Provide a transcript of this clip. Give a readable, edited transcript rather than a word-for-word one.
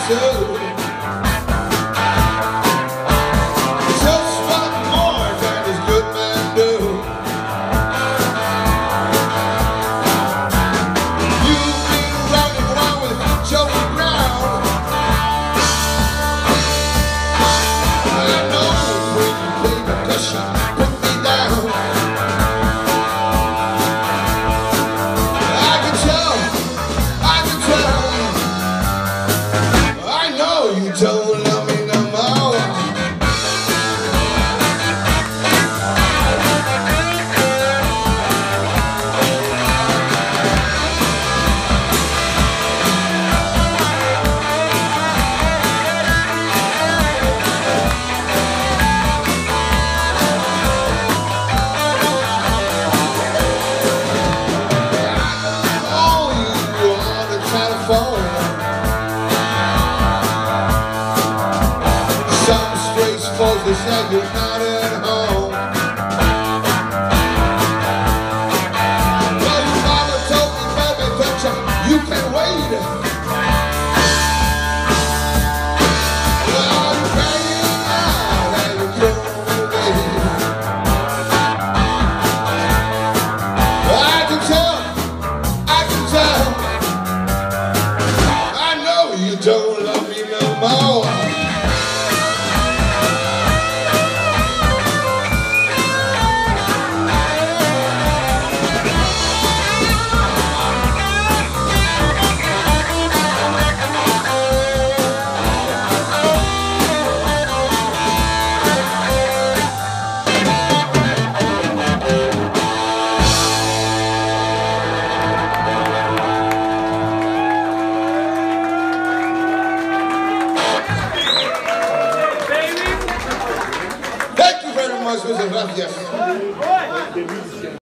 too. Just what more can this good man do? You've been running around with Joey Brown. I know when you play percussion, put me down. I can tell. I know you don't love me no more. Some straight folks, they say you're not at home. Well, your mama told me, baby, that you can wait. Well, I'm crying out and you're throwing away. I can tell. I know you don't love me no more. Muchas gracias.